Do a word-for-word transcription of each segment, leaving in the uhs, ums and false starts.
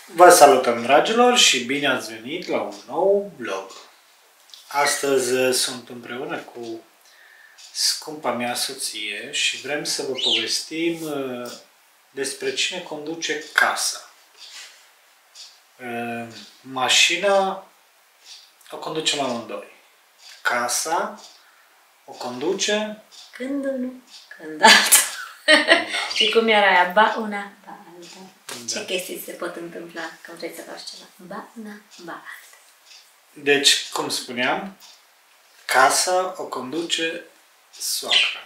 Vă salutăm, dragilor, și bine ați venit la un nou vlog. Astăzi sunt împreună cu scumpa mea soție și vrem să vă povestim despre cine conduce casa. Mașina o conducem amândoi. Casa o conduce... Când unul, când altul. Da. Și cum era aia? Ba una, ba alta. Da. Ce chestii se pot întâmpla când vrei să faci ceva? Ba una, ba alta. Deci, cum spuneam, casa o conduce soacra.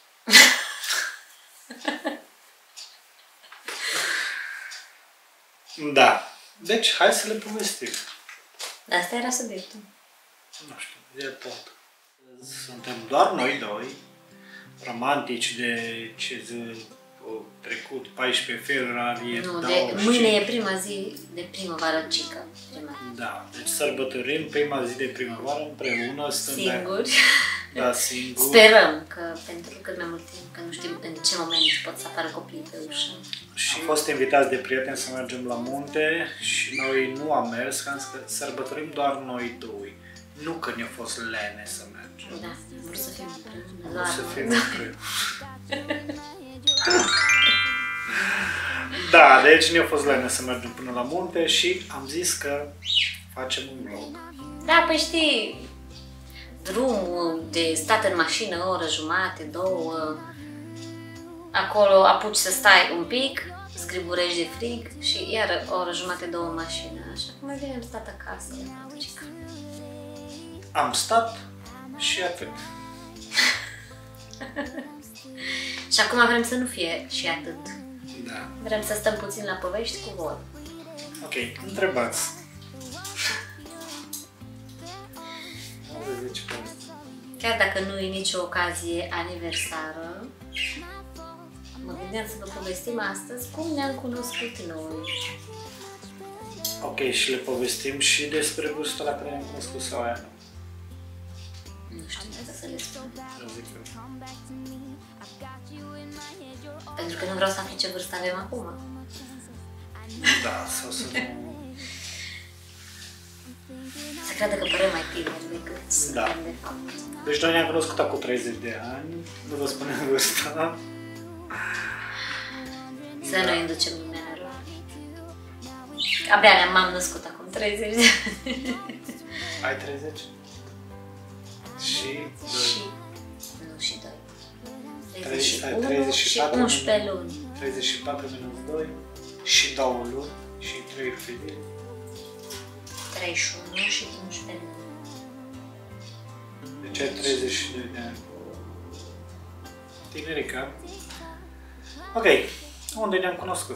Da. Deci, hai să le povestim. Asta era subiectul. Nu știu, e tot. Suntem doar noi doi, romantici de ce zi trecut, paisprezece februarie. Nu, de, mâine și... e prima zi de primăvară cică. Prima. Da, deci sărbătorim prima zi de primăvară împreună. Singuri. Da, singuri. Sperăm că pentru cât mai mult timp, că nu știm în ce moment pot să apară copiii pe ușă. Și am fost invitați de prieteni să mergem la munte și noi nu am mers, că am zis că sărbătorim doar noi doi. Nu că ne-a fost lene să mergem. Da, vor să fim împreună. Vor să fim împreună. Da, deci ne-a fost lene să mergem până la munte și am zis că facem un vlog. Da, păi știi, drumul de stat în mașină o oră jumate, două, acolo apuci să stai un pic, scriburești de frig și iar o oră jumate, două în mașină, așa. Mai bine am stat acasă, am stat și atât. Și acum vrem să nu fie și atât. Da. Vrem să stăm puțin la povești cu voi. Ok, întrebați. Chiar dacă nu e nicio ocazie aniversară, mă gândeam să vă povestim astăzi cum ne-am cunoscut noi. Ok, și le povestim și despre vârsta la care ne-am cunoscut sau aia nu? Nu știu ce să le spun. Pentru că nu vreau să afli ce vârstă avem acum. Da, sau să nu... Să creadă că părem mai tineri decât da. Suntem de fapt. Deci noi ne-am cunoscut acum treizeci de ani, nu vă spunem vârsta. Să da. Nu inducem lumea în eroare. Abia ne-am născut acum treizeci de ani. Ai treizeci? Și doi. Și... nu, și doi. treizeci și unu și unsprezece luni. treizeci și patru minus doi și două luni și trei zile. treizeci și unu și unsprezece luni. Deci ai treizeci și doi de ani. Tinerica. Ok, unde ne-am cunoscut?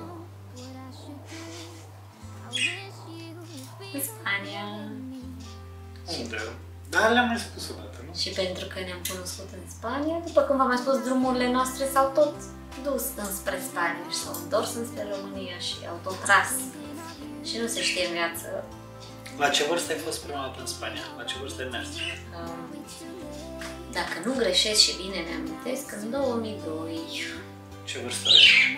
În Spania. Unde? Dar le-am mai spus o dată, nu? Și pentru că ne-am cunoscut în Spania, după cum v-am mai spus, drumurile noastre s-au tot dus înspre Spania și s-au întors înspre România și au tot tras. Și nu se știe în viață. La ce vârstă ai fost prima dată în Spania? La ce vârstă ai mers? Um, dacă nu greșesc și bine mi-amintesc, în două mii doi. Ce vârstă ai?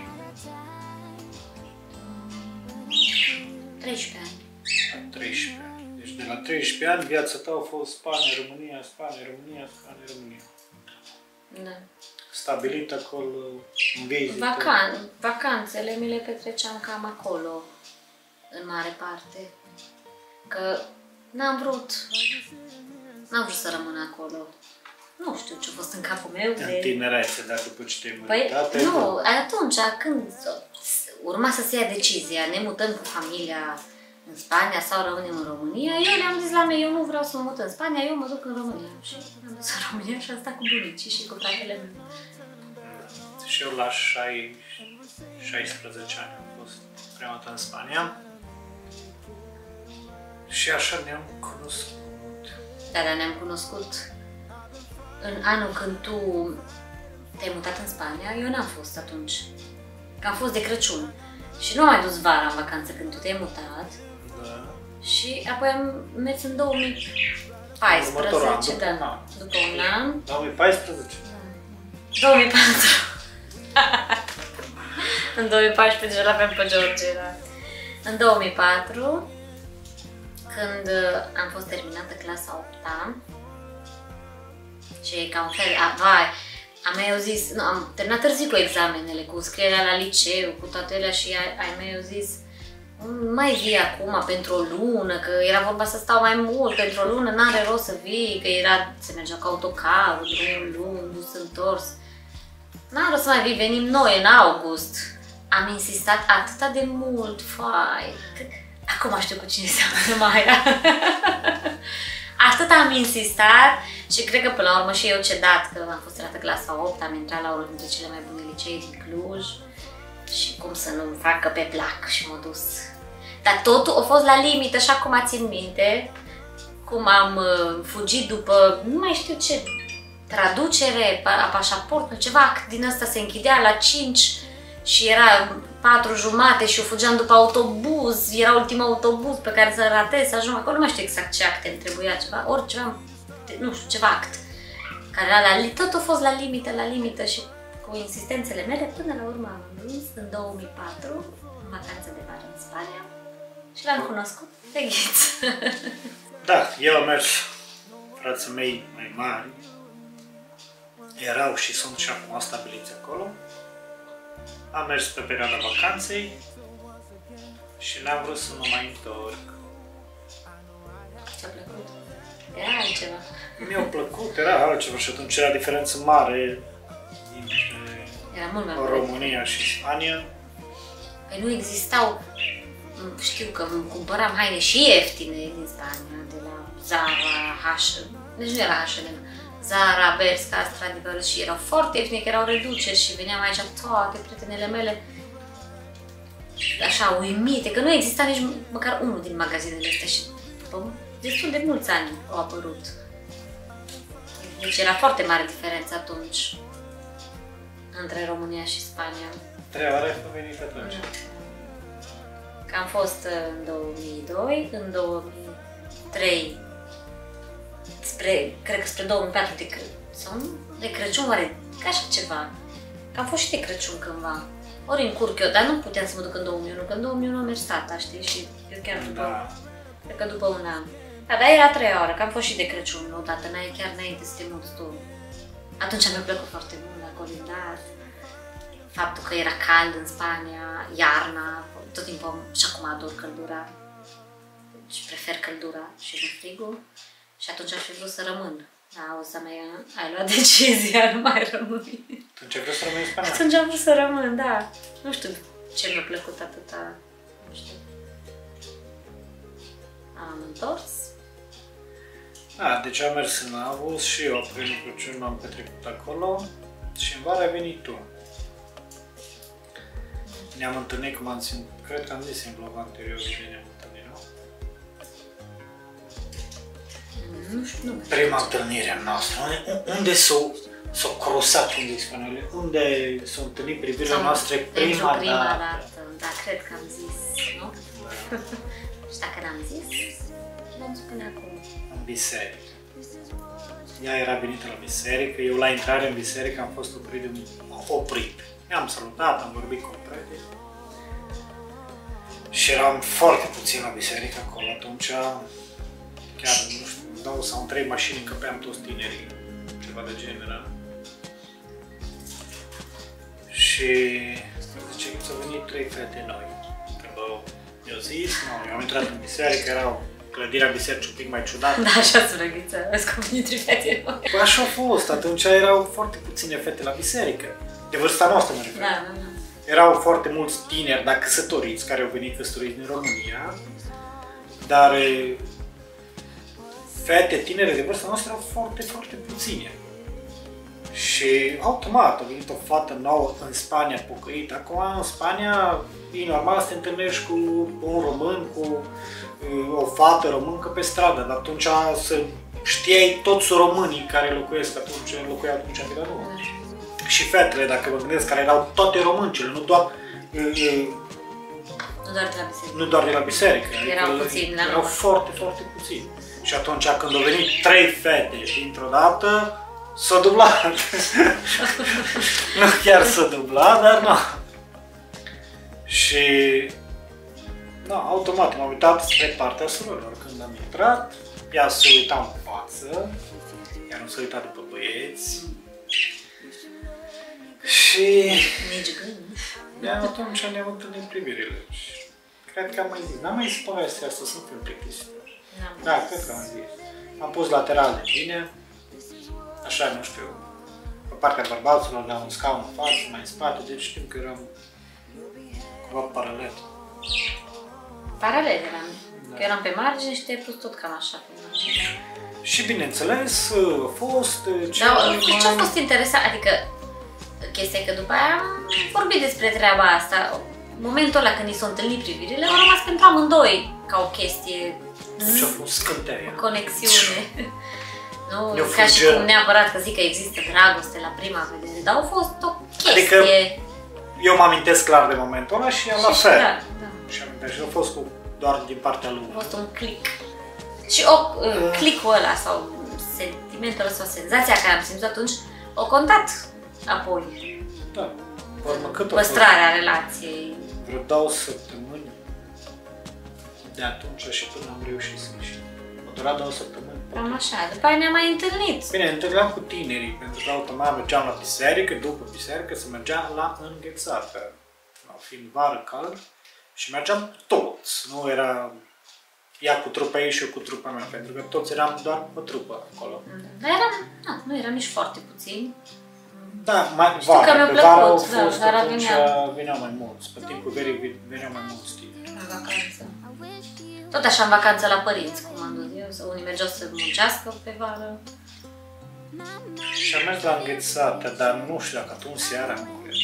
treisprezece ani. treisprezece ani. Deci de la treisprezece ani viața ta a fost Spania, România, Spania, România, Spania, România. Da. Stabilit acolo, în vizită. Vacan vacanțele mi le petreceam cam acolo, în mare parte. Că n-am vrut, n-am vrut să rămân acolo. Nu știu ce a fost în capul meu. În de... tinerețe, dacă după ce te-ai Păi, mutat, nu, atunci când urma să se ia decizia, ne mutăm cu familia în Spania sau rămânem în România, eu le-am zis la mine, eu nu vreau să mă mut în Spania, eu mă duc în România. Și am dus în România și am stat cu bunicii și cu fratele meu. Și eu la șaisprezece ani am fost prima dată în Spania. Și așa ne-am cunoscut. Da, dar ne-am cunoscut în anul când tu te-ai mutat în Spania, eu n-am fost atunci. Că am fost de Crăciun. Și nu am mai dus vara în vacanță când tu te-ai mutat. Da. Și apoi am mers în două mii paisprezece, an, da, după un an. două mii paisprezece? Da. două mii patru. În două mii paisprezece l-aveam pe George, da. În două mii patru, când am fost terminată clasa a opta, și ca un fel, a, vai, a mei au zis, nu, am terminat târziu cu examenele, cu scrierea la liceu, cu toate alea și ai mei au zis mai vii acum pentru o lună, că era vorba să stau mai mult, pentru o lună n-are rost să vii, că era, se mergea cu autocarul, drumul lung, dus întors. N-are rost să mai vii, venim noi în august. Am insistat atâta de mult, fai, acum știu cu cine seamănă Maia. Atât am insistat și cred că până la urmă și eu cedat, că am fost terminată clasa a opta, am intrat la unul dintre cele mai bune licee din Cluj și cum să nu-mi facă pe plac și m-a dus. Dar totul a fost la limită, așa cum țin minte, cum am uh, fugit după, nu mai știu ce, traducere a pașaportului, ceva din ăsta se închidea la cinci și era patru jumate și eu fugeam după autobuz, era ultimul autobuz pe care să ratez, să ajung acolo, nu mai știu exact ce acte îmi trebuia, ceva, oriceva, nu știu, ceva act. Care era la, tot a fost la limită, la limită și cu insistențele mele, până la urmă am ajuns în două mii patru, în vacanță de vară în Spania și l-am cunoscut pe Ghiț. Da, eu am mers, frații mei mai mari, erau și sunt și acum stabiliți acolo. Am mers pe perioada vacanței și n-am vrut să mă mai întorc. Ți-a plăcut? Era altceva. Mi-a plăcut, era altceva și atunci era diferență mare dintre era mult mai România și Spania. Păi nu existau, știu că cumpăram haine și ieftine din Spania, de la Zara, H and M, deci nu era H and M, Zara, Bershka, Stradivarius și erau foarte ieftine, că erau reduceri și veneam aici toate prietenele mele așa uimite, că nu exista nici măcar unul din magazinele astea și după destul de mulți ani au apărut. Deci era foarte mare diferență atunci între România și Spania. Trei ore ai venit atunci. Că am fost în două mii doi, în două mii trei, spre, cred că spre două mii patru de, sau nu? De Crăciun, oare, ca așa ceva. Că am fost și de Crăciun cândva. Ori încurc eu, dar nu puteam să mă duc în două mii unu, că în două mii unu am mers tata, știi? Și eu chiar după, da. cred că după un an. Da, dar era trei ore, că am fost și de Crăciun odată, chiar înainte să te muți tu. Atunci mi-a plăcut foarte mult la colindat. Faptul că era cald în Spania, iarna, tot timpul, și acum ador căldura. Deci prefer căldura și nu frigul. Și atunci aș fi vrut să rămân. Da, o să mai ai luat decizia, nu mai rămâi. Atunci ai vrut să rămâi în Spania? Atunci am vrut să rămân, da. Nu știu ce mi-a plăcut atâta, nu știu. Am întors. Da, deci am mers în august și eu primul Crăciun m-am petrecut acolo și în vară ai venit tu. Ne-am întâlnit, cum am zis, cred că am zis în blogul anterior că ne-am întâlnit, nu? Nu știu, nu. Prima întâlnire a noastră, unde s-au s-au crosat, unde spune, unde s-au întâlnit privirile noastre prima, prima dată. dată. Da, cred că am zis, nu? Da. Și dacă n-am zis, vom spune acum. În biserică. Ea era venită la biserică, eu la intrare în biserică am fost oprit de oprit. I-am salutat, am vorbit cu o prieten. Și eram foarte puțin la biserică acolo, atunci chiar, nu știu, două sau trei mașini încăpeam toți tinerii, ceva de genul era. Și zice că s-au venit trei fete noi. Când mi-au zis, nu, eu am intrat în biserică, erau clădirea bisericii un pic mai ciudată. Da, așa sună Ghiță, vezi cum venit trei fete noi. Păi așa a fost, atunci erau foarte puține fete la biserică. De vârsta noastră mă refer. Da, da, da. Erau foarte mulți tineri, dar căsătoriți, care au venit căsătoriți din România, dar fete tinere de vârsta noastră erau foarte, foarte puține. Și automat a venit o fată nouă în Spania pocăită. Acum în Spania e normal să te întâlnești cu un român, cu o fată româncă pe stradă, dar atunci să știai toți românii care locuiesc atunci, locuiau atunci în Milanul. Și fetele, dacă vă gândesc, care erau toate româncele, nu doar, nu doar de la biserică. Nu doar de la biserică. Erau adică puțini, la Erau noi. foarte, foarte puțini. Și atunci când au venit trei fete dintr-o dată, s-a dublat. Nu chiar s-a dublat, dar nu. Și Da, automat m-am uitat spre partea surorilor. Când am intrat, ea se uita în față, ea nu se uita după băieți. Și... Nici gând. de atunci ne-am întâlnit privirile. Și cred că am mai zis. N-am mai zis povestea asta, să nu fiu plictisitor. Da, cred că am zis. Am pus lateral de bine, așa, nu știu, pe partea bărbaților, la un scaun în față, mai în spate, deci știm că eram cumva paralel. Paralel eram. Da. Că eram pe margine și te-ai pus tot cam așa pe margine. Și bineînțeles, a fost... Da, ce a fost interesant, adică chestia e că după aia am vorbit despre treaba asta. Momentul ăla când i s-au întâlnit privirile, au rămas pentru amândoi ca o chestie. Deci a fost scânteia. O conexiune. Nu Eu ca și fugea. cum neapărat că zic că există dragoste la prima vedere, dar au fost o chestie. Adică eu mă amintesc clar de momentul ăla și ea la Și- fel. Da, da. Și amintesc, și a fost cu, doar din partea lui. A fost un click. Și o, uh, click-ul ăla sau sentimentul ăla sau senzația care am simțit atunci, o contat apoi. Da. Urmă, cât a fost? Păstrarea relației. Vreo două săptămâni de atunci și până am reușit să ieșim. A durat două săptămâni. Cam așa. După aia ne-am mai întâlnit. Bine, ne întâlneam cu tinerii, pentru că automat mergeam la biserică, după biserică se mergea la înghețată. Fiind vară cald și mergeam toți. Nu era ea cu trupa ei și eu cu trupa mea, pentru că toți eram doar pe trupă acolo. Dar eram, na, nu eram nici foarte puțini. Da, mai Știu că vară, mi-a pe plăcut, vară au da, fost, vara atunci veneau. veneau mai mulți. Pe timpul verii veneau mai mulți tineri. În vacanță. Tot așa în vacanță la părinți, cum am dus eu, sau unii mergeau să muncească pe vară. Și am mers la înghețată, dar nu știu dacă atunci seara am mers.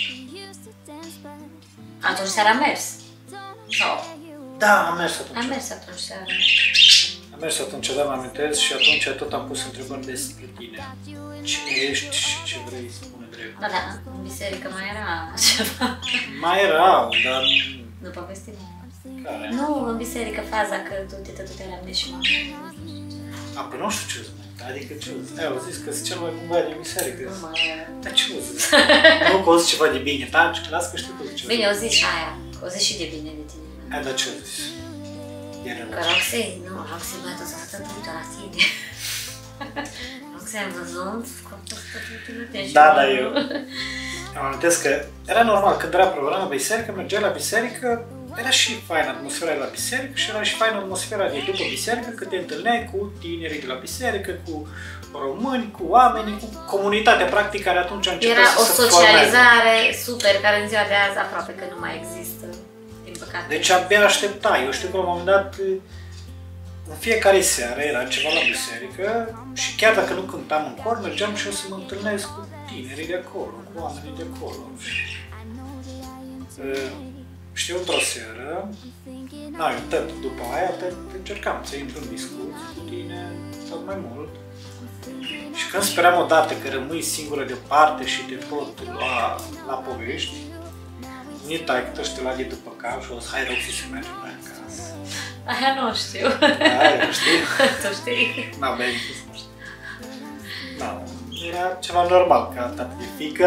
Atunci seara am mers. Sau Da, am mers atunci. am mers atunci seara. Am mers atunci, dar mă amintesc și atunci tot am pus întrebări despre tine. Cine ești și ce vrei, spune drept. Da, da, în biserică mai era ceva. Mai erau, dar... Nu povestim. Care? Nu, în biserică faza că tu te tătutea la mine și mă. A, păi nu știu ce zic. Adică ce zic? Ai auzit că sunt cel mai bun băiat din biserică. Nu mă... Dar ce zic? Nu că o zic ceva de bine, taci, las că știu că zic ceva. Bine, o zi și aia. O zi și de bine de tine. Ai, dar ce zic? E Că relație. Roxei, nu, Roxei băiatul s-a stătuit la tine. Roxei, am văzut că a fost stătuit la tine și Da, mă- dar eu am amintesc că era normal, când era programul la biserică, mergeai la biserică, era și faină atmosfera de la biserică și era și faină atmosfera de după biserică, că te întâlneai cu tinerii de la biserică, cu români, cu oameni, cu comunitatea practic care atunci a început Era să o se formeze. socializare super, care în ziua de azi aproape că nu mai există, din păcate. Deci abia așteptai. Eu știu că la un moment dat, în fiecare seară era ceva la biserică și chiar dacă nu cântam în cor, mergeam și eu să mă întâlnesc cu tinerii de acolo, cu oamenii de acolo. Și, uh, știu, într-o seară, na, eu tot după aia tot încercam să intru în discuții cu tine tot mai mult. Și când speram odată că rămâi singură deoparte și te pot lua la povești, mi-e taică-tă și te lua de după cap și o să hai Roxy să mergem mai acasă. Aia nu știu. Da, eu știu. Tu știi? N-aveai încât să nu știu. Da, era ceva normal ca tată de fică.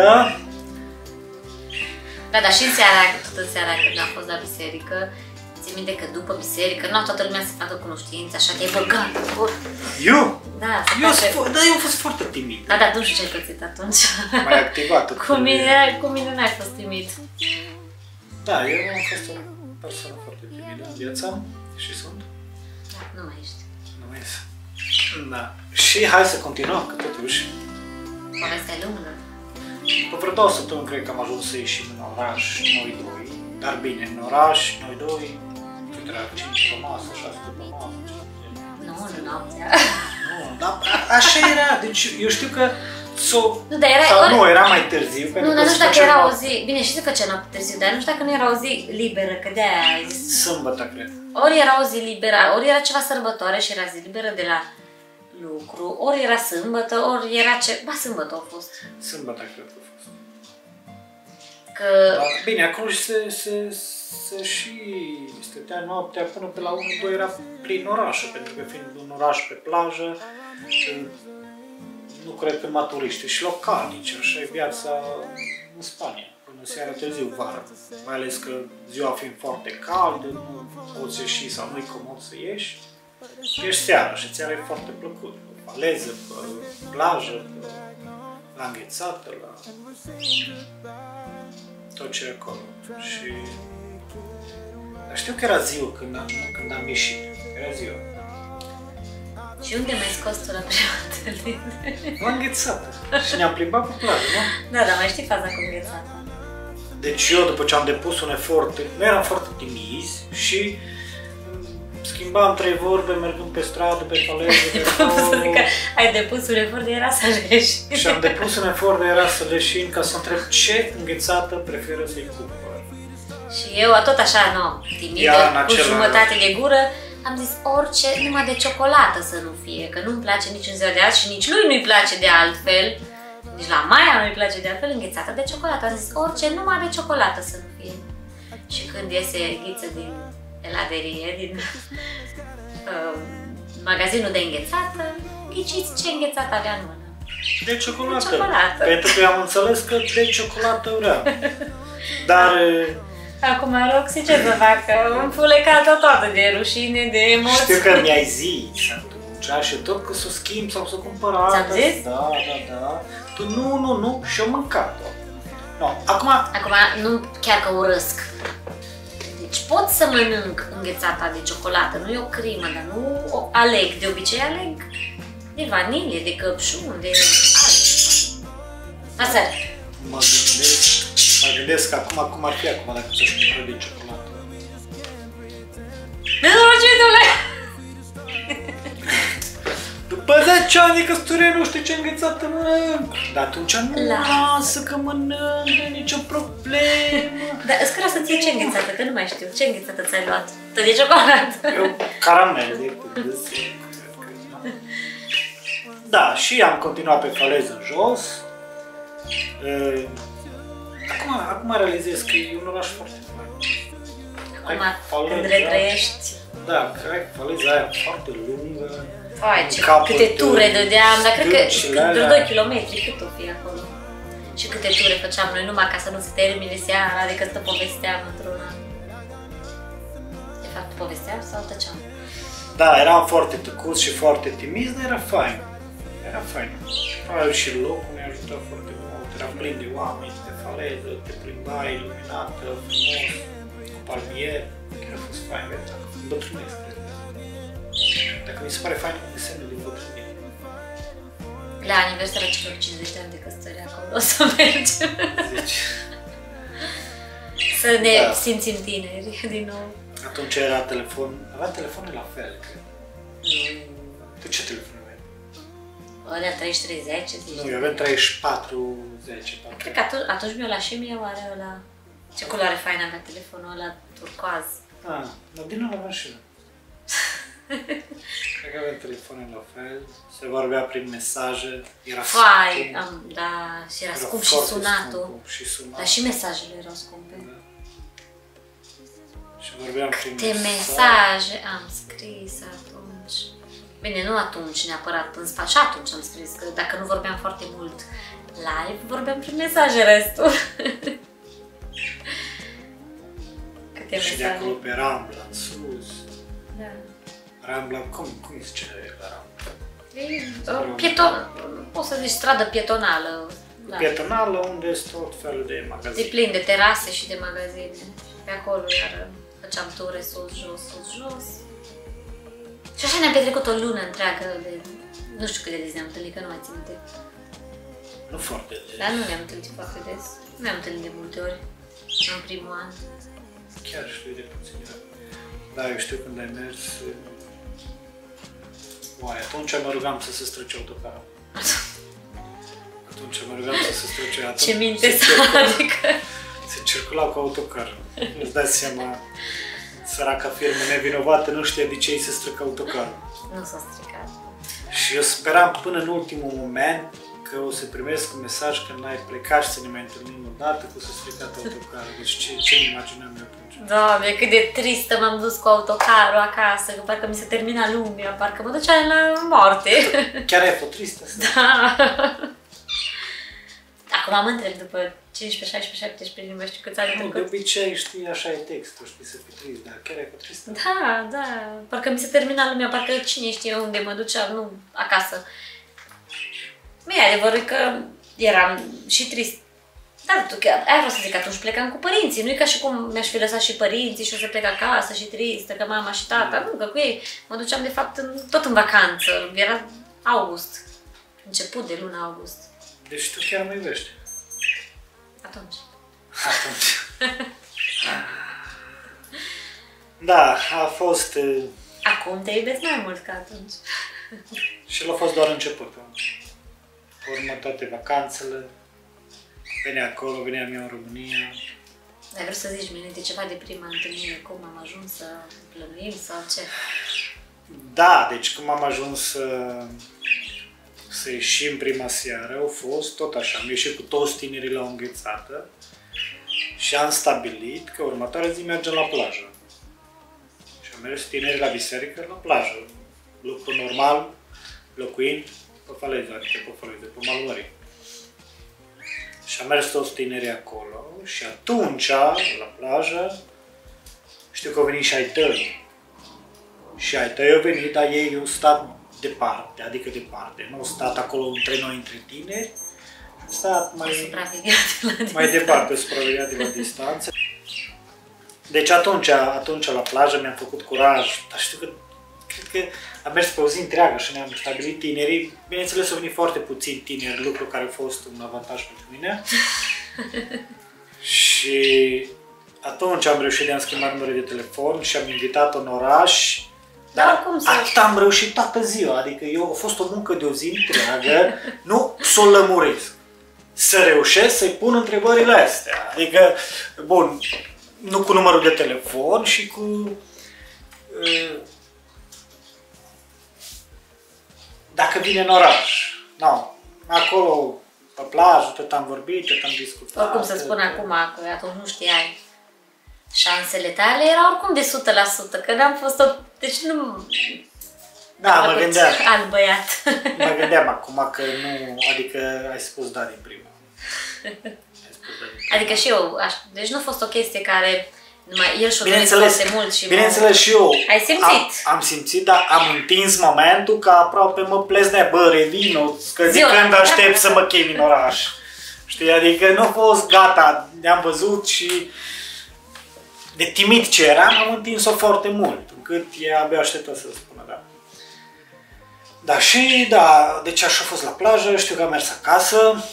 Da, dar și în seara, tot în seara când am fost la biserică, țin minte că după biserică, nu toată lumea să facă cunoștință, așa te-ai băgat. Eu? Da, se Eu, face... sunt- da, eu am fost foarte timid. Da, dar nu știu ce ai pățit atunci. Mai activat. Cu mine, cu mine n-ai fost timid. Da, eu am fost o persoană foarte timidă în viața și sunt. Da, nu mai ești. Nu mai ies. Da. Și hai să continuăm, că totuși, Povestea e lungă. după vreo două săptămâni cred că am ajuns să ieșim în oraș, noi doi. Dar bine, în oraș, noi doi, cât era cinci pe masă, șase pe masă, ceva de genul. Nu, nu noaptea. Nu, dar a- așa era. Deci eu știu că s-o... Nu, dar era... Sau ori- nu, era mai târziu, pentru Nu, că dar nu se știu dacă făcea era o noapte. zi... Bine, știu că ce noapte târziu, dar nu știu dacă nu era o zi liberă, că de-aia ai zis. Sâmbătă, cred. Ori era o zi liberă, ori era ceva sărbătoare și era zi liberă de la lucru, ori era sâmbătă, ori era ce... Ba, sâmbătă a fost. Sâmbătă, cred că a fost. Că... Dar, bine, acolo și se, se, se și stătea noaptea până pe la unu doi era prin orașul, pentru că fiind un oraș pe plajă, nu cred că maturiști, și localnici, așa e viața în Spania, până în seara târziu, vară. Mai ales că ziua fiind foarte caldă, nu poți ieși sau nu-i comod să ieși. Ești seara și seara e foarte plăcut. Pe faleză, pe plajă, pe, la înghețată, la tot ce e acolo. Și dar știu că era ziua când am, când am ieșit. Era ziua. Și unde mai scos tu la prima întâlnire? La înghețată. Și ne-am plimbat pe plajă, nu? Da, dar mai știi faza cu înghețata. Deci eu, după ce am depus un efort, nu eram foarte timizi și schimbam trei vorbe mergând pe stradă, pe faleză, pe acolo. Să zic că ai depus un efort de era să leși. Și am depus un efort de era să leșin ca să întreb ce înghețată preferă să-i cumpăr. Și eu, tot așa, nu, timidă, cu acela... jumătate de gură, am zis orice, numai de ciocolată să nu fie, că nu-mi place nici în ziua de azi și nici lui nu-i place de altfel. Nici la Maia nu-i place de altfel, înghețată de ciocolată. Am zis orice, numai de ciocolată să nu fie. Și când iese Ghiță din eladerie, din uh, magazinul de înghețată, ghiciți ce înghețată avea în mână. De ciocolată. De ciocolată. Pentru că am înțeles că de ciocolată vrea. Dar... Acum Roxy ce să facă? Înfulecată toată de rușine, de emoții. Știu că mi-ai zis atunci și tot că să o schimb sau să o cumpăr altă. Ți-am zis? Da, da, da. Tu nu, nu, nu și-o mâncat-o. No, acum... Acum nu chiar că urăsc. Deci pot să mănânc înghețata de ciocolată, nu e o crimă, dar nu o aleg. De obicei aleg de vanilie, de căpșun, de altceva. Asta e. Mă gândesc, mă gândesc că acum, cum ar fi acum dacă ți-aș cumpăra de ciocolată. Nenorocitule! După zece ani de căsătorie nu știu ce înghețată mănânc. Dar atunci nu lasă că mănânc, nu e nicio problemă. Dar îți cred să ții ce înghețată, că nu mai știu. Ce înghețată ți-ai luat? Tot de ciocolată? Eu caramel de pândâs. Da, și am continuat pe faleză în jos. Acum, acum realizez că e un oraș foarte fain. Acum, când retrăiești. Da, că ai faleza aia foarte lungă. Hai, ce, câte ture dădeam, dar cred că vreo doi kilometri, cât o fi acolo. Și câte ture făceam noi, numai ca să nu se termine seara, adică să povesteam într-una. De fapt, povesteam sau tăceam? Da, eram foarte tăcuți și foarte timizi, dar era fain. Era fain. Probabil și locul ne-a ajutat foarte mult. Era plin de oameni, de faleză, te plimbai, iluminată, frumos, cu palmier. Chiar a fost fain, vezi, dacă îmbătrânesc, cred. Dacă mi se pare fain, înseamnă de îmbătrânire. La aniversarea celor cincizeci de ani de căsătorie acolo o să mergem. Deci... Să ne da. simțim tineri din nou. Atunci era telefon, avea telefoane la fel, cred. Mm. Tu ce telefon aveai? Alea treizeci și trei zece, zici? Nu, eu aveam treizeci și patru zece. Cred că atunci, atunci mi-o la și mie oare ăla... Ce culoare faină avea telefonul ăla, turcoaz. Ah, dar din ăla aveam și eu. Cred că aveam telefoane la fel, se vorbea prin mesaje, era Fai, scump. am, da, și era, Era scump și foarte sunatul. scump și sunatul. Dar și mesajele erau scumpe. Da. Și vorbeam prin Câte mesaje am scris atunci. Bine, nu atunci neapărat, în spate, și atunci am scris, că dacă nu vorbeam foarte mult live, vorbeam prin mesaje restul. Câte și mesaje. de acolo pe Rambla, în sus. Da. Rambla, cum, cum îi zice la Rambla? E, pieton, poți să zici stradă pietonală. Da. Pietonală, unde sunt tot felul de magazine. E plin de terase și de magazine. Pe acolo iar făceam ture sus, jos, sus, jos. Și așa ne-am petrecut o lună întreagă de... Nu știu cât de des ne-am întâlnit, că nu mai țin minte. Nu foarte des. Dar nu ne-am întâlnit foarte des. Nu ne-am întâlnit de multe ori. În primul an. Chiar știu de puțin. Da, eu știu când ai mers... Oai, atunci mă rugam să se străce autocarul. Atunci mă rugam să se străce autocarul. Ce minte să adică... Se circula cu autocarul. Îți dai seama, săraca firmă nevinovată nu știa de ce îi se strică autocarul. Nu s-a stricat. Și eu speram până în ultimul moment că o să primesc un mesaj când n-ai plecat și să ne mai întâlnim o dată că o să stricat autocarul. Deci ce, ce imaginam eu atunci? Doamne, cât de tristă m-am dus cu autocarul acasă, că parcă mi se termina lumea, parcă mă ducea la moarte. Chiar ai fost tristă asta? Da. Acum mă întreb după cincisprezece, șaisprezece, șaptesprezece, nu mai știu câți ani Nu, de trecut. obicei știi, așa e textul, știi să fii trist, dar chiar e cu tristă. Da, da, parcă mi se termina lumea, parcă cine știe unde mă ducea, nu acasă. Mie adevărul că eram și trist. Dar tu, chiar, aia vreau să zic, atunci plecam cu părinții, nu e ca și cum mi-aș fi lăsat și părinții și o să plec acasă și tristă, că mama și tata, nu, că cu ei mă duceam de fapt în, tot în vacanță, era august, început de luna august. Deci tu chiar mă iubești. Atunci. Atunci. Da, a fost... Acum te iubesc mai mult ca atunci. Și l-a fost doar începutul. Pe urmă toate vacanțele, venea acolo, veneam eu în România. Dar vreau să zici mie de ceva de prima întâlnire, cum am ajuns să plănuim sau ce? Da, deci cum am ajuns să, să ieșim prima seară, au fost tot așa. Am ieșit cu toți tinerii la o înghețată și am stabilit că următoarea zi mergem la plajă. Și am mers tinerii la biserică, la plajă. Lucru normal, locuind pe faleză, adică pe faleză, pe malul mării. Și am mers toți tinerii acolo și atunci, la plajă, știu că au venit și ai tăi. Și ai tăi au venit, dar ei au stat departe, adică departe. Nu au stat acolo între noi, între tineri, au stat mai, mai departe, supravegheat de la distanță. Deci atunci, atunci la plajă mi-am făcut curaj, dar știu că cred că am mers pe o zi întreagă și ne-am stabilit tinerii. Bineînțeles, au venit foarte puțini tineri, lucru care a fost un avantaj pentru mine. Și atunci am reușit, de-am schimbat numărul de telefon și am invitat în oraș. Dar cum să... atât am reușit toată ziua, adică eu, a fost o muncă de o zi întreagă, nu să o lămuresc, să reușesc să-i pun întrebările astea. Adică, bun, nu cu numărul de telefon și cu... Uh, dacă vine în oraș. No. Acolo, pe plajă, tot am vorbit, tot am discutat. Oricum să spun acum, că atunci nu știai. Șansele tale erau oricum de o sută la sută, că n-am fost tot... Deci nu... Da, mă gândeam. Alt băiat. Mă gândeam acum că nu... Adică ai spus da din prima. Ai spus da din prima. Adică și eu, aș, deci nu a fost o chestie care... Numai el și-o dorit foarte mult și bineînțeles și eu. Ai simțit? Am, am simțit, dar am întins momentul că aproape mă pleznea, bă, revino, că de când aștept să mă chem în oraș. Știi, adică nu a fost gata, ne-am văzut și de timid ce eram, am întins-o foarte mult, încât e abia așteptă să spună da. Da, și da, deci așa a fost la plajă, știu că am mers acasă.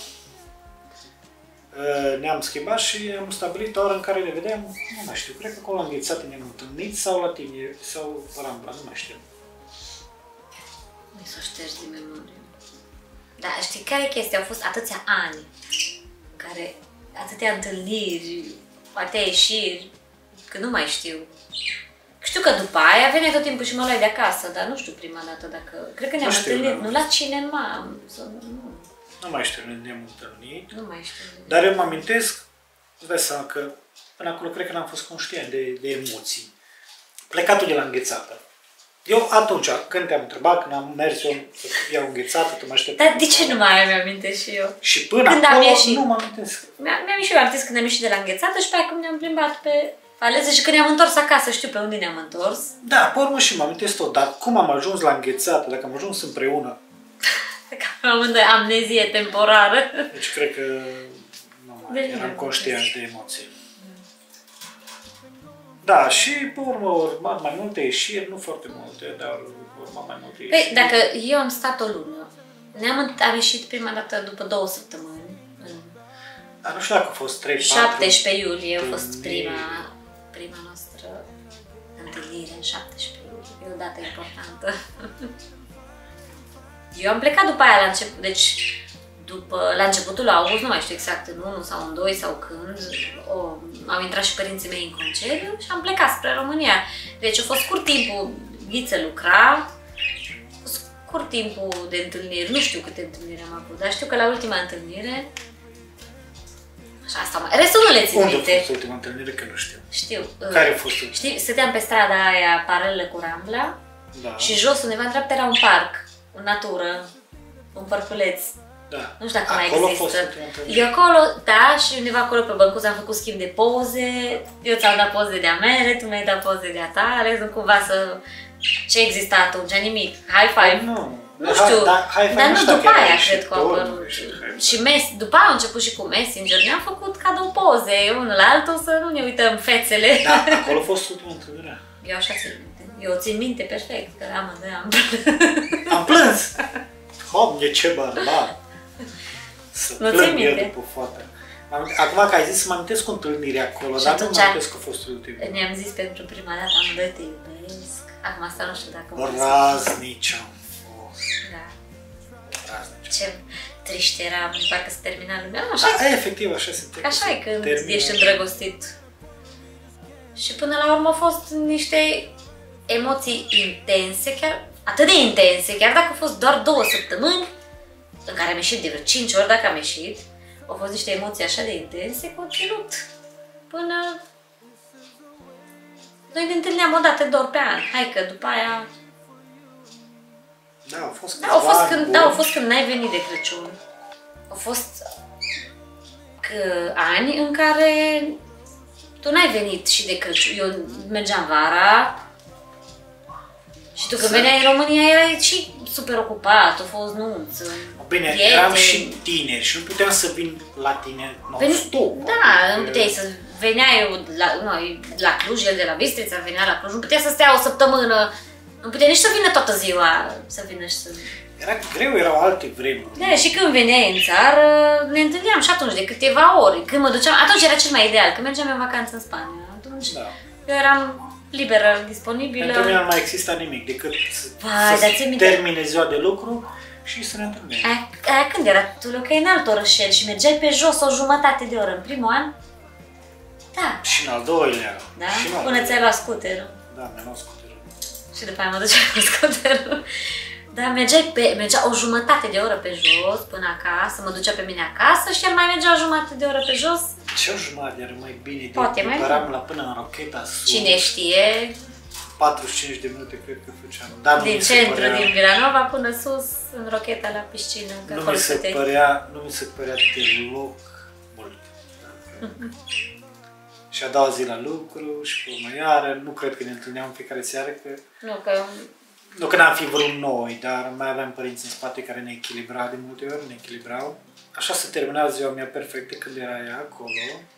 Ne-am schimbat și am stabilit o oră în care ne vedeam, nu mai știu, cred că acolo la înghețată ne-am întâlnit sau la tine, sau Rambla, nu mai știu. Nu-i să o ștergi din memorie. Dar știi care e chestia? Au fost atâția ani în care atâtea întâlniri, atâtea ieșiri, că nu mai știu. Știu că după aia veneai tot timpul și mă luai de acasă, dar nu știu prima dată dacă... Cred că ne-am întâlnit, nu la cinema, sau nu. Nu mai știu, ne-am întâlnit. Nu mai știu. Dar eu mă amintesc, îți dai seama că până acolo cred că n-am fost conștient de, de emoții. Plecatul de la înghețată. Eu atunci, când te-am întrebat, când am mers eu să iau înghețată, tu mă aștept. Dar de ce nu mai mi amintesc și eu? Și până când acolo am ieșit, nu mă amintesc. Mi-am și eu amintesc când am ieșit de la înghețată și pe aia când ne-am plimbat pe faleză și când ne-am întors acasă, știu pe unde ne-am întors. Da, pe urmă și mă amintesc tot, dar cum am ajuns la înghețată, dacă am ajuns împreună? Ca amândoi amnezie temporară. Deci cred că nu mai deci eram conștienți de emoții. Da, și pe urmă urma mai multe ieșiri, nu foarte multe, dar urma mai multe ieșiri. Păi, dacă eu am stat o lună, ne-am am ieșit prima dată după două săptămâni. Dar nu știu dacă a fost trei patru. șaptesprezece iulie a fost prima, prima noastră întâlnire în șaptesprezece iulie. E o dată importantă. Eu am plecat după aia la început, deci după, la începutul august, nu mai știu exact, în unu sau în doi sau când, o, au intrat și părinții mei în concediu și am plecat spre România. Deci a fost scurt timpul, Ghiță lucra, a fost scurt timpul de întâlniri, nu știu câte întâlniri am avut, dar știu că la ultima întâlnire, așa asta mai, restul nu le țin minte. Unde a fost ultima întâlnire, că nu știu. Știu. Care a fost? Știi, stăteam pe strada aia paralelă cu Rambla, da. Și jos undeva în dreapta era un parc, în natură, un parculeț. Da. Nu știu dacă Acolo mai a fost există. ultima întâlnire. Eu acolo, da, și undeva acolo pe băncuță am făcut schimb de poze, eu ți-am dat poze de-a mele, tu mi-ai dat poze de-a tale, nu cumva să... Ce exista atunci? Nimic. High five. Nu. Nu știu, da, hai, dar nu știu după că era aia și cred că au tot, apărut. și hai, Și mes, după aia au început și cu Messenger, ne-am făcut cadou poze, unul la altul, să nu ne uităm fețele. Da, acolo a fost ultima întâlnire. Eu așa țin minte. Eu țin minte perfect, că amândoi am Am plâns! Doamne, ce barbar! Să Nu ții plâng eu minte? după fată. Acum că ai zis să mă amintesc cu întâlnirea acolo, Și dar nu atunci mă amintesc că a fost ultimul. Ne-am zis pentru prima dată, amândoi te iubesc. Acum asta nu știu dacă mă Raznici am fost. Da. Raznici. Ce triști eram, parcă se termina lumea. Așa, Da, e, efectiv, așa se termină. așa e când termină. ești îndrăgostit. Și până la urmă au fost niște emoții intense, chiar atât de intense, chiar dacă au fost doar două săptămâni în care am ieșit de vreo cinci ori dacă am ieșit, au fost niște emoții așa de intense că au ținut până... Noi ne întâlneam o dată, doar pe an. Hai că după aia... Da, au fost Da, au fost câțiva când, ani da, au buni. fost când n-ai venit de Crăciun. Au fost că, ani în care tu n-ai venit și de Crăciun. Eu mergeam vara și tu când Să- veneai în România erai și super ocupat, a fost nunță. Bine, prieteni. eram și tineri și nu puteam să vin la tine Veni- non-stop. Da, nu Adică- puteai să venea eu la, noi, la Cluj, el de la Bistrița venea la Cluj, nu putea să stea o săptămână, nu putea nici să vină toată ziua, să vină și să... Era greu, erau alte vremuri. Da, și când veneai în țară, ne întâlneam și atunci de câteva ori. Când mă duceam, atunci era cel mai ideal, când mergeam în vacanță în Spania. Atunci Da. eu eram liberă, disponibilă. Pentru mine nu mai exista nimic decât să, Vai, să dar ți-mi minte- termine ziua de lucru și să ne întâlnim. Aia, aia când era? Tu locuiai în alt orășel și mergeai pe jos o jumătate de oră în primul an? Da, Și în al doilea. da? Și în al Până doilea. ți-ai luat scuterul. Da, mi-a luat scuterul. Și după aia mă duceam cu scuterul. Da, mergeai pe, mergea o jumătate de oră pe jos până acasă, mă ducea pe mine acasă și el mai mergea o jumătate de oră pe jos. Ce o jumătate era mai bine de Poate mai eram bine. la până în Rocheta sus. Cine știe, patruzeci și cinci de minute cred că făceam. Dar nu din mi se centru, părea, din Vilanova până sus, în Rocheta la piscină. că nu acolo mi se stăteai. părea, nu mi se părea deloc mult. Și a doua zi la lucru și pe urmă iară, nu cred că ne întâlneam în fiecare seară, că Nu, că nu că n-am fi vrut noi, dar mai aveam părinți în spate care ne echilibrau de multe ori, ne echilibrau. Așa se termina ziua mea perfectă când era ea acolo.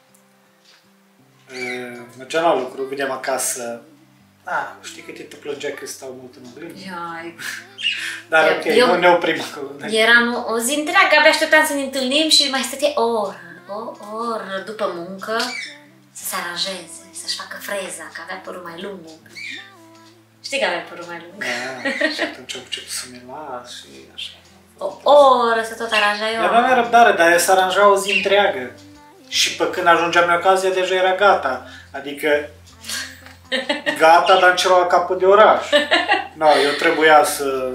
Uh, Mergeam la lucru, veneam acasă. Ah, știi că te plângea că stau mult în oglindă? Iai, Dar Eu- ok, eu- nu ne oprim acolo. eram o zi întreagă, abia așteptam să ne întâlnim și mai stătea o oră, o oră după muncă să se aranjeze, să-și facă freza, că avea părul mai lung. Știi că avea părul mai lung. Da, și atunci am început să mi las și așa. O oră să tot aranja eu. Ea nu avea răbdare, dar ea se aranja o zi întreagă. Și pe când ajungeam eu acasă, ea deja era gata. Adică gata, dar în celălalt capăt de oraș. No, eu trebuia să...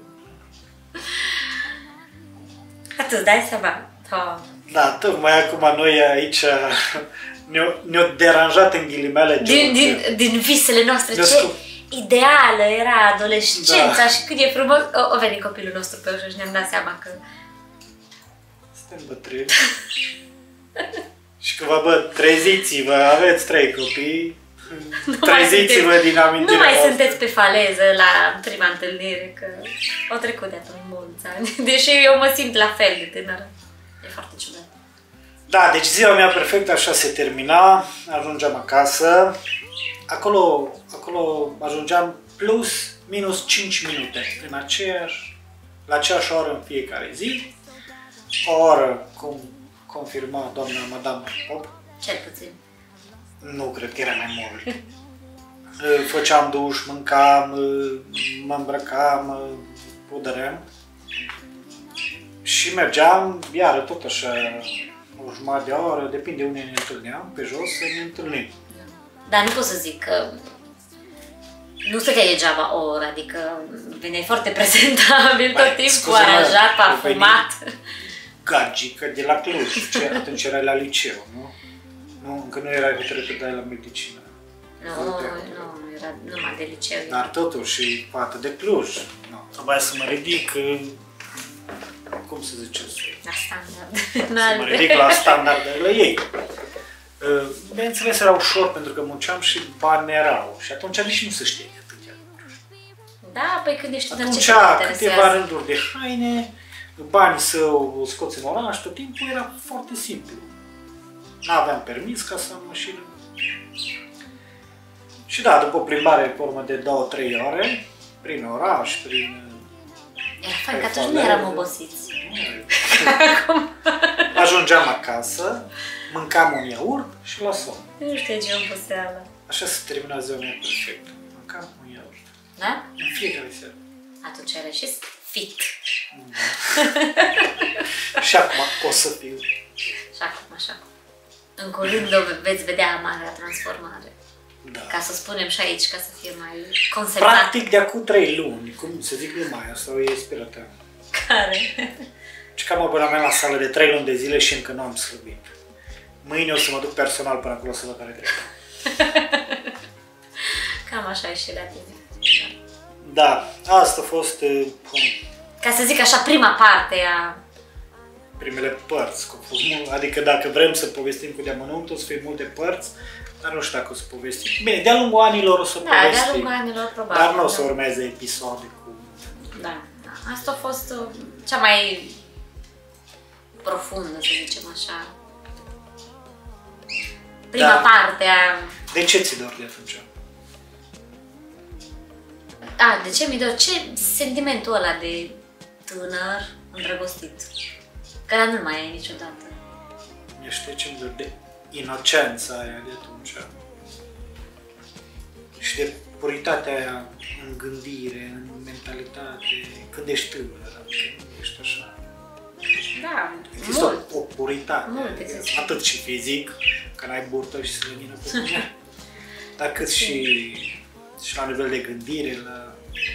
Atunci dai seama. Da. Da, tocmai acum noi aici ne-au ne deranjat în ghilimele. Din, genul din, din visele noastre, Ne ce scu- ideală era adolescența Da. și cât e frumos. O, o venit copilul nostru pe ușă și ne-am dat seama că... că suntem bătrâni. Și că vă bă, treziți-vă, aveți trei copii. mai Treziți-vă sunteți- din amintirea Nu mai voastră. sunteți pe faleză la prima întâlnire, că au trecut de atunci mulți ani. Deși eu mă simt la fel de tânără. E foarte ciudat. Da, deci ziua mea perfectă așa se termina, ajungeam acasă, acolo, acolo ajungeam plus minus cinci minute, în aceeași, la aceeași oră în fiecare zi, o oră, cum confirma doamna Madame Pop, Cel puțin. nu cred că era mai mult. Făceam duș, mâncam, mă îmbrăcam, pudăream și mergeam, iară tot așa, o jumătate de oră, depinde unde ne întâlneam, pe jos să ne întâlnim. Dar nu pot să zic că nu stăteai degeaba o oră, adică veneai foarte prezentabil tot Băi, timpul, scuze-mă, aranjat, eu parfumat. Gagică de la Cluj, ce, atunci erai la liceu, nu? Nu, încă nu erai hotărât că dai la medicină. Nu, nu, nu era numai de liceu. Dar totuși, fată de Cluj. Nu, trebuia să mă ridic cum să ziceți, La standard. să mă ridic la standardele ei. Bineînțeles, era ușor pentru că munceam și bani erau. Și atunci nici nu se știe atâtea lucruri. Da, păi când ești tânăr, ce Atunci te interesează? câteva rânduri de haine, bani să o scoți în oraș, tot timpul era foarte simplu. N-aveam permis ca să am mașină. Și da, după o plimbare pe urmă de două trei ore, prin oraș, prin... Era fain că atunci nu eram obosiți. Acum... Ajungeam acasă, mâncam un iaurt și la somn. Nu știu ce oboseală. Așa se termina ziua mea perfect. Mâncam un iaurt. Da? În fiecare seară. Atunci era și fit. Da. Și acum o să fiu. Și acum, așa acum. În curând o veți vedea marea transformare. Da. Ca să spunem și aici, ca să fie mai conservat. Practic de acum trei luni, cum să zic numai, asta o e spirată. Care? Și cam abonament la sală de trei luni de zile și încă nu am slăbit. Mâine o să mă duc personal până acolo să văd care trebuie. Cam așa e și la tine. Da, asta a fost, cum, Ca să zic așa, prima parte a... primele părți. Adică dacă vrem să povestim cu deamănuntul, o să fie multe părți, dar nu știu dacă o să povestim. Bine, de-a lungul anilor o să Da, povestim. de-a lungul anilor, probabil. Dar nu o să da. urmeze episoade cu... Da, da. Asta a fost uh, cea mai profundă, să zicem așa. Prima Da. parte a... De ce ți dor de atunci? A, de ce mi dor? Ce sentimentul ăla de tânăr îndrăgostit? Că nu mai ai niciodată. Eu știu ce-mi dor de inocența aia de atunci. Și de puritatea aia în gândire, în mentalitate, când ești tânăr, când ești așa. Da, Există mult. o, o puritate, Mult există. atât și fizic, că n-ai burtă și slănină pe tine, dar cât și, și la nivel de gândire, la...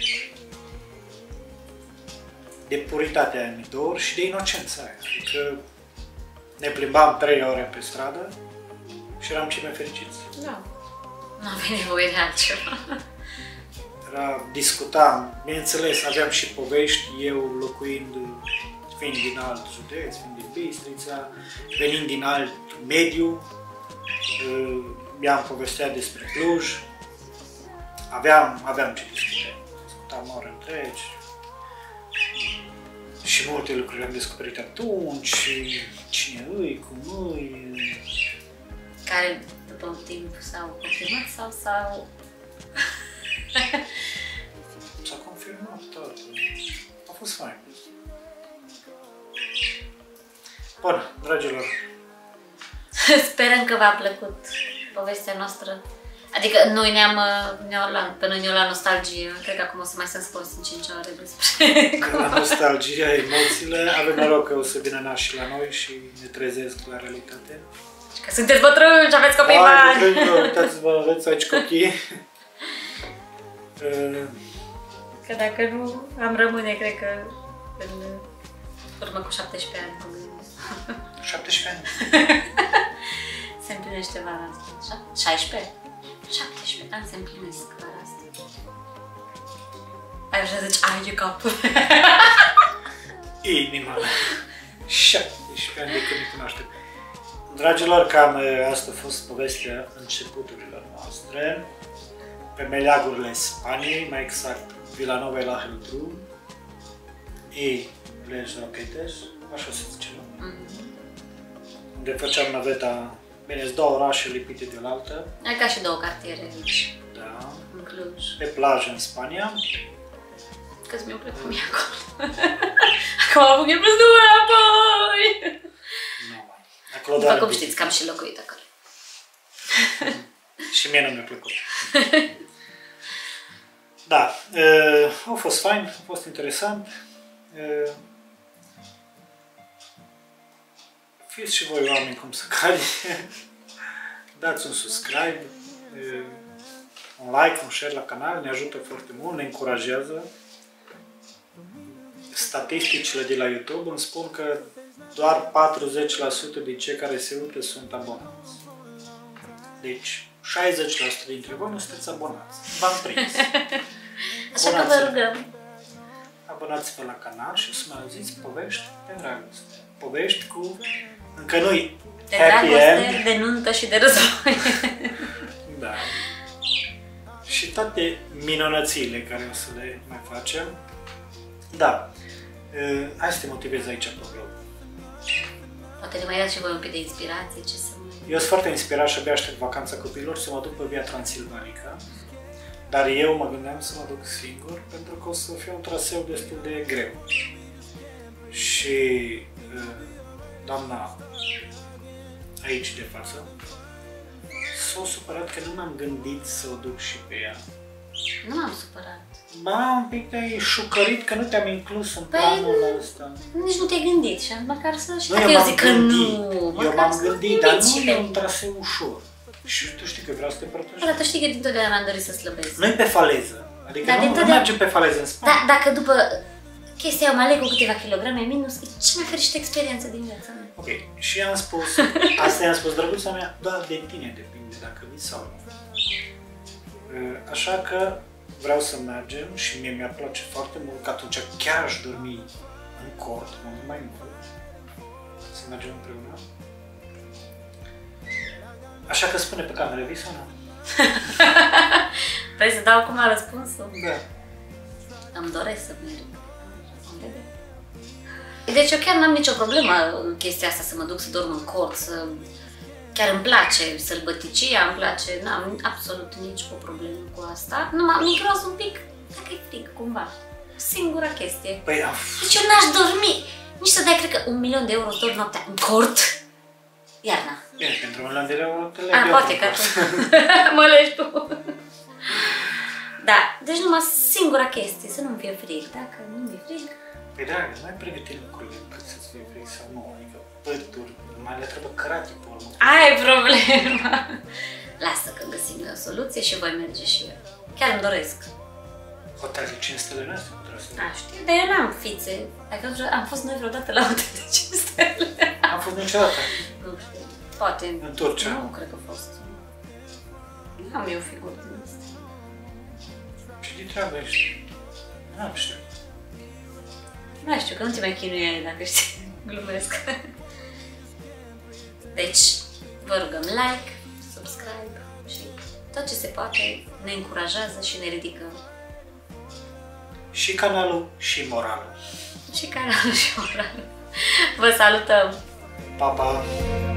de puritatea aia mi dor și de inocența aia. Adică ne plimbam trei ore pe stradă și eram cei mai fericiți. Da. Nu aveai nevoie de altceva. Era, discutam, bineînțeles, aveam și povești, eu locuind, fiind din alt județ, fiind din Bistrița, venind din alt mediu, mi-am povestea despre Cluj, aveam, aveam ce discuta, discutam ore întregi și multe lucruri am descoperit atunci, cine îi, cum îi. Care după un timp s-au confirmat sau s-au... S-a confirmat tot. A fost fain. Bun, dragilor. Sperăm că v-a plăcut povestea noastră. Adică noi ne-am, ne-au luat, pe noi ne-au luat nostalgie. Cred că acum o să mai stăm să povestim cinci ore despre... La nostalgia, emoțiile, avem noroc că o să vină nașii la noi și ne trezesc la realitate. Că sunteți bătrâni și aveți copii Hai, mari! bătrânilor, uitați-vă, aveți aici copii. Că dacă nu, am rămâne, cred că, în urmă cu șaptesprezece ani. șaptesprezece ani. Se împlinește vara asta. șaisprezece? șaptesprezece ani se împlinesc vara asta. Ai așa zici, ai de cap. Inima. șaptesprezece ani de când ne cunoaștem. Dragilor, cam asta a fost povestea începuturilor noastre. Pe meleagurile Spaniei, mai exact Vilanova y la Geltrú și Les Roquetes, așa se zice, nu? Mm-hmm. Unde făceam naveta, bine, sunt două orașe lipite de la altă. E ca și două cartiere aici, Da. în Cluj. Pe plajă în Spania. Că-ți mi-a plăcut mie acolo. Acum mi-a plăcut apoi! Nu mai. Acolo După doar cum de- știți că am și locuit acolo. Și mie nu mi-a plăcut. Da, uh, a fost fain, a fost interesant. Uh, fiți și voi oameni cum să cade. Dați un subscribe, uh, un like, un share la canal, ne ajută foarte mult, ne încurajează. Statisticile de la YouTube îmi spun că doar patruzeci la sută din cei care se uită sunt abonați. Deci, șaizeci la sută dintre voi nu sunteți abonați. V-am prins. Așa că vă rugăm. abonați-vă la canal și o să mai auziți povești de dragoste. Povești cu, încă nu-i De happy dragoste, end. de nuntă și de război. Da. Și toate minunățiile care o să le mai facem. Da. Uh, hai să te motivez aici pe blog. Poate ne mai dați și voi un pic de inspirație, ce să mai... Eu sunt foarte inspirat și abia aștept vacanța copiilor să mă duc pe Via Transilvanica. Dar eu mă gândeam să mă duc singur pentru că o să fie un traseu destul de greu. Și uh, doamna aici de față s-a supărat că nu m-am gândit să o duc și pe ea. Nu m-am supărat. Ba, un pic te-ai șucărit că nu te-am inclus în Păi, planul ăsta. Nici nu te-ai gândit și măcar să... Și Nu, dacă eu eu m-am zic că gândit. nu, Eu măcar m-am să gândit, dar gândiți nu și e pe un traseu ușor. Și tu știi că vreau să te protejez. Dar tu știi că dintotdeauna mi-am dorit să slăbesc. Nu e pe faleză. Adică Dar nu, nu dintotdeauna- mergem pe faleză în spate. Da, dacă după chestia aia mă aleg cu câteva kilograme minus, e cea mai fericită experiență din viața mea. Ok, și i-am spus, asta i-am spus, drăguța mea, doar de tine depinde dacă vii sau nu. Așa că vreau să mergem și mie mi-ar place foarte mult că atunci chiar aș dormi în cort, mult mai mult, să mergem împreună. Așa că spune pe cameră, vii sau nu? Vrei să dau acum răspunsul? Da. Îmi doresc să merg. Vom vedea. Deci eu chiar n-am nicio problemă în chestia asta să mă duc să dorm în cort, să... Chiar îmi place sălbăticia, îmi place, n-am absolut nici o problemă cu asta. Numai micros un pic, dacă e frig, cumva. Singura chestie. Păi, am... Deci eu n-aș dormi, nici să dai, cred că, un milion de euro să dorm noaptea în cort. Iarna. Bine, pentru un milion de euro te leg A, eu poate în că cort. tu mă legi tu. Da, deci numai singura chestie, să nu-mi fie frig. Dacă nu mi-e frig, Păi dragă, nu ai pregătit lucrurile încât să-ți fie frig sau nu, adică pături, mai le trebuie cărate pe urmă. aia e problema. Lasă că găsim eu o soluție și voi merge și eu. Chiar îmi doresc. Hotel de cinci stele în astea, trebuie să... A, știu, dar eu n-am fițe. Adică am fost noi vreodată la hotel de cinci stele. Am fost niciodată Nu știu, poate. în Turcia. Nu, cred că a fost. Nu am eu figuri din asta. Și de treabă ești? Nu știu. Nu știu, că nu te mai chinuie dacă știi. Glumesc. Deci, vă rugăm like, subscribe și tot ce se poate ne încurajează și ne ridică. Și canalul și moralul. Și canalul și oralul. Vă salutăm! Pa, pa!